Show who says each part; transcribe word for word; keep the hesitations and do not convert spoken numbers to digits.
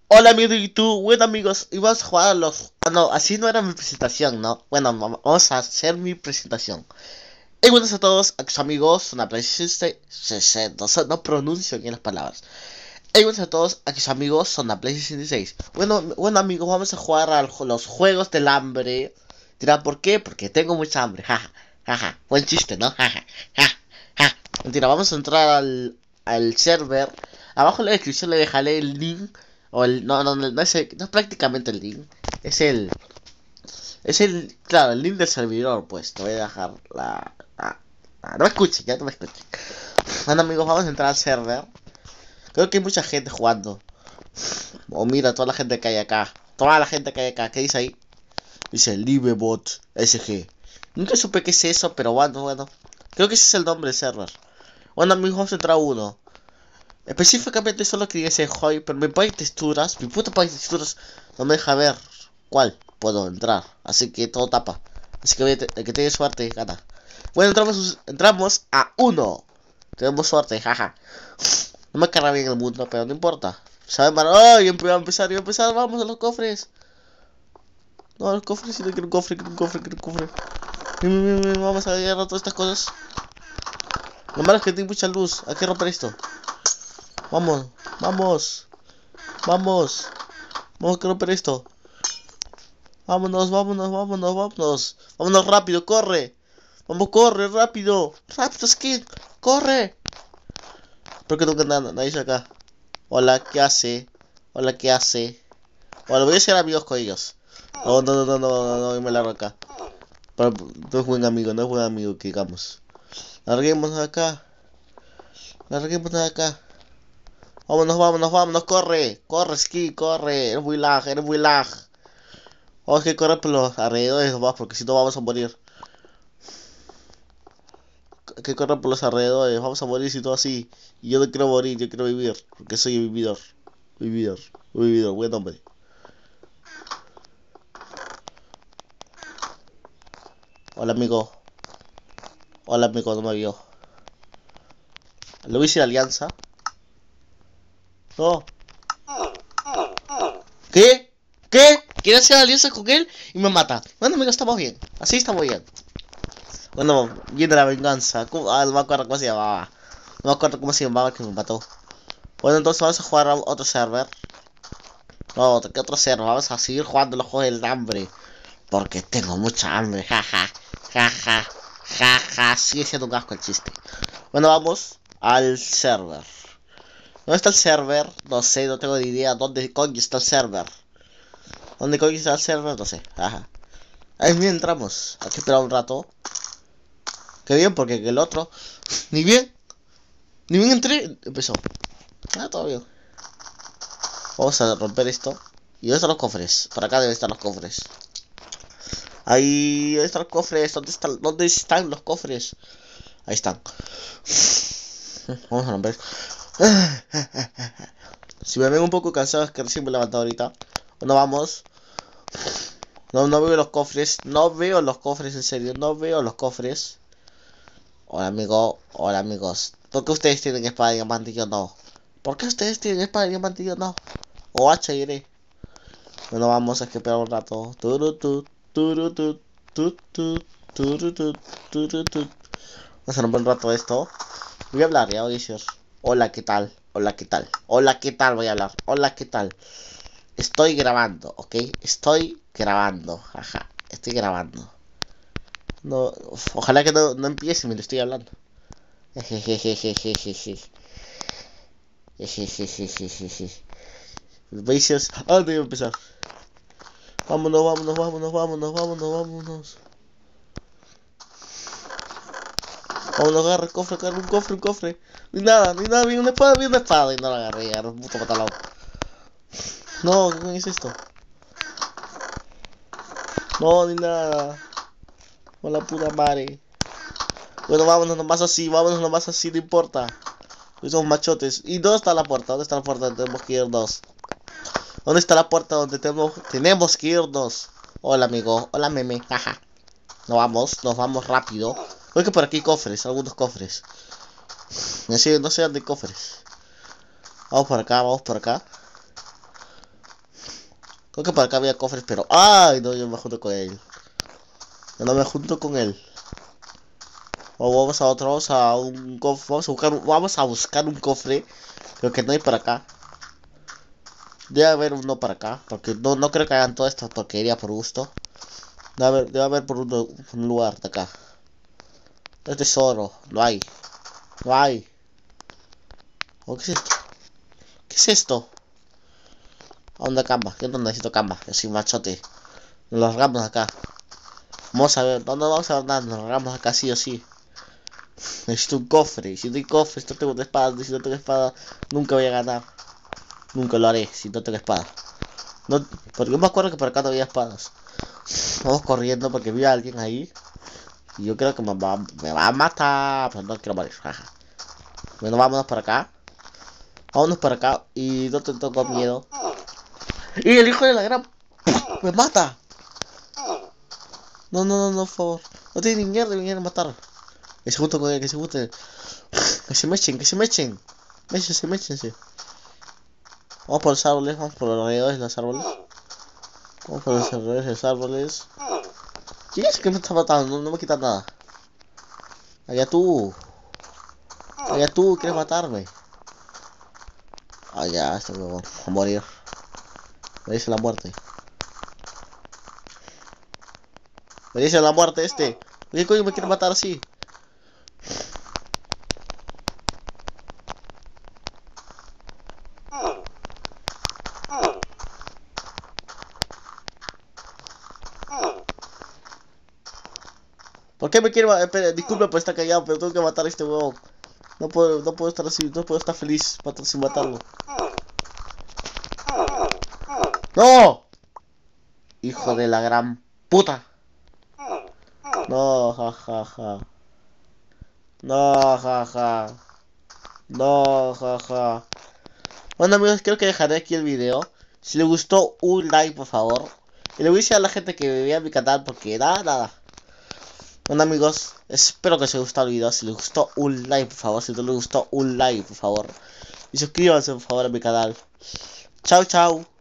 Speaker 1: Hola amigo y tú, bueno amigos, íbamos a jugar a los... Ah, no, así no era mi presentación, ¿no? Bueno, vam- vamos a hacer mi presentación. Y buenos a todos, a tus amigos, una PlayStation seis, no, sé, no pronuncio bien las palabras. Y buenos a todos, a tus amigos, son la PlayStation seis. Bueno, bueno amigos, vamos a jugar a los juegos del hambre. Dirán, ¿por qué? Porque tengo mucha hambre, jaja, jaja, buen chiste, ¿no? Jaja, jaja, jaja. Mentira, vamos a entrar al, al server. Abajo en la descripción le dejaré el link. O el. No, no, no, no es, el- no es prácticamente el link. Es el. Es el. Claro, el link del servidor, pues. Te voy a dejar la. la- la- no me escuchen, ya no me escuchen. Bueno amigos, vamos a entrar al server. Creo que hay mucha gente jugando. O mira, toda la gente que hay acá. Toda la gente que hay acá. ¿Qué dice ahí? Dice Livebot S G. Nunca supe qué es eso, pero bueno, bueno. Creo que ese es el nombre del server. Bueno amigos, vamos a entrar a uno. Específicamente solo quería ese hoy, pero mi país texturas, mi puto país texturas, no me deja ver cuál puedo entrar. Así que todo tapa. Así que el que tiene suerte gana. Bueno, entramos, entramos a uno. Tenemos suerte, jaja. No me carga bien el mundo, pero no importa. ¿Saben, mano? ¡Ay! Voy a empezar, voy a empezar. Vamos a los cofres. No, los cofres, si no quiero un cofre, quiero un cofre, quiero un cofre. Vamos a agarrar todas estas cosas. Lo malo es que tiene mucha luz. Hay que romper esto. Vamos, vamos, vamos. Vamos a romper esto. Vámonos, vámonos, vámonos, vámonos. Vámonos rápido, corre. Vamos, corre, rápido. Rápido, Skin. Corre. ¿Por qué nunca nada, nadie dice acá? Hola, ¿qué hace? Hola, ¿qué hace? Bueno, voy a ser amigos con ellos. No, no, no, no, no, no, no, yo me largo acá. Pero no es buen amigo, no es buen amigo que digamos. Larguémonos de acá. Larguémonos de acá. Vámonos, vámonos, vámonos, corre. Corre, Ski, corre. Eres muy lag, eres muy lag. Vamos a correr por los alrededores nomás, porque si no vamos a morir. Hay que correr por los alrededores, vamos a morir si todo así. Y yo no quiero morir, yo quiero vivir, porque soy un vividor. Vividor, vividor, buen hombre. Hola amigo. Hola amigo, no me vio. ¿Le voy a decir alianza? No. ¿Qué? ¿Qué? ¿Quiere hacer alianza con él? Y me mata. Bueno amigos, estamos bien. Así estamos bien. Bueno, viene la venganza. ¿Cómo? Ah, no me acuerdo cómo se llamaba. No me acuerdo cómo se llamaba que me mató. Bueno, entonces vamos a jugar a otro server. No, ¿qué otro server? Vamos a seguir jugando los juegos del hambre. Porque tengo mucha hambre, jaja, jaja, jaja, sigue siendo un asco el chiste. Bueno, vamos al server. ¿Dónde está el server? No sé, no tengo ni idea dónde coño está el server. ¿Dónde coño está el server? No sé, jaja. Ahí bien entramos, hay que esperar un rato. Qué bien, porque el otro, ni bien, ni bien entré, empezó. Ah, todo bien. Vamos a romper esto. ¿Y dónde están los cofres? Por acá deben estar los cofres. Ahí, ¿dónde están los cofres? ¿Dónde están, dónde están los cofres? Ahí están. Vamos a romper. Si me ven un poco cansado es que recién me he levantado ahorita. Bueno, vamos. No, no veo los cofres. No veo los cofres, en serio. No veo los cofres. Hola, amigo. Hola, amigos. ¿Por qué ustedes tienen espada de diamante y yo no? ¿Por qué ustedes tienen espada de diamante y yo no? O hacha iré. Bueno, vamos a esperar un rato. Turutut, turutut, tutut, turutut, turutut. Vamos a romper un rato esto. Voy a hablar, ya voy a decir. Hola, ¿qué tal? Hola, ¿qué tal? Hola, ¿qué tal? Voy a hablar. Hola, ¿qué tal? Estoy grabando, ¿ok? Estoy grabando, jaja. Estoy grabando. No, uf, ojalá que no, no empiece mientras estoy hablando. Jejejejejejeje. Jejejejejeje. ¿Veis? Ah, no iba a empezar. Vámonos, vámonos, vámonos, vámonos, vámonos, vámonos. Vámonos, agarra el cofre, agarra un cofre, un cofre. Ni nada, ni nada, vi una espada, vi una espada y no la agarré, agarré un puto patalón. No, ¿qué es esto? No, ni nada. Con la puta madre. Bueno, vámonos nomás así, vámonos nomás así, no importa. Somos machotes. ¿Y dónde está la puerta? ¿Dónde está la puerta donde tenemos que irnos? ¿Dónde está la puerta donde tenemos, tenemos que irnos? Hola, amigo. Hola, meme. Jaja. Nos vamos, nos vamos rápido. Creo que por aquí hay cofres, algunos cofres. No sé, no sé dónde hay cofres. Vamos por acá, vamos por acá. Creo que por acá había cofres, pero... ¡Ay! No, yo me junto con él. Yo no me junto con él. O vamos a otro, vamos a un cofre, vamos a buscar, vamos a buscar un cofre. Creo que no hay para acá. Debe haber uno para acá, porque no, no creo que hagan toda esta porquería por gusto. Debe haber, debe haber por un, un lugar de acá. No es tesoro, no hay. No hay. ¿O qué es esto? ¿Qué es esto? ¿A dónde camba? Yo no necesito camba, yo soy machote. Nos largamos acá. Vamos a ver, no, no vamos a ver nada, nos largamos acá sí o sí. Necesito un cofre, si no hay cofre, si no tengo una espada, si no tengo espada, nunca voy a ganar. Nunca lo haré, si no tengo espada. No, porque yo me acuerdo que por acá no había espadas. Vamos corriendo porque vi a alguien ahí. Y yo creo que me va, me va a matar, pero no quiero morir. Jaja. Bueno, vámonos para acá. Vámonos para acá y no te tengo miedo. Y el hijo de la gran... ¡Me mata! No, no, no, no, por favor. No tiene ni mierda, me vienen a matar. Que se junten con él, que se junten. Que se me echen, que se me echen. Méchense, méchense. Vamos por los árboles, vamos por los alrededores de los árboles. Vamos por los alrededores de los árboles. ¿Quién es el que me está matando? No, no me quita nada. Allá tú. Allá tú, quieres matarme. Allá, este huevón. A morir. Me dice la muerte. Me dice la muerte este. ¿Por qué coño me quiere matar así? ¿Por qué me quiere matar? Espera, disculpe por estar callado, pero tengo que matar a este huevón. No puedo, no puedo estar así, no puedo estar feliz matar, sin matarlo. ¡No! Hijo de la gran puta. No, jajaja. Ja, ja. No, jaja. Ja. No, jaja. Ja. Bueno amigos, creo que dejaré aquí el video. Si les gustó, un like por favor. Y le voy a decir a la gente que me vea mi canal porque nada, nada. Bueno amigos, espero que os haya gustado el video. Si les gustó, un like por favor. Si no les gustó, un like por favor. Y suscríbanse por favor a mi canal. Chao, chao.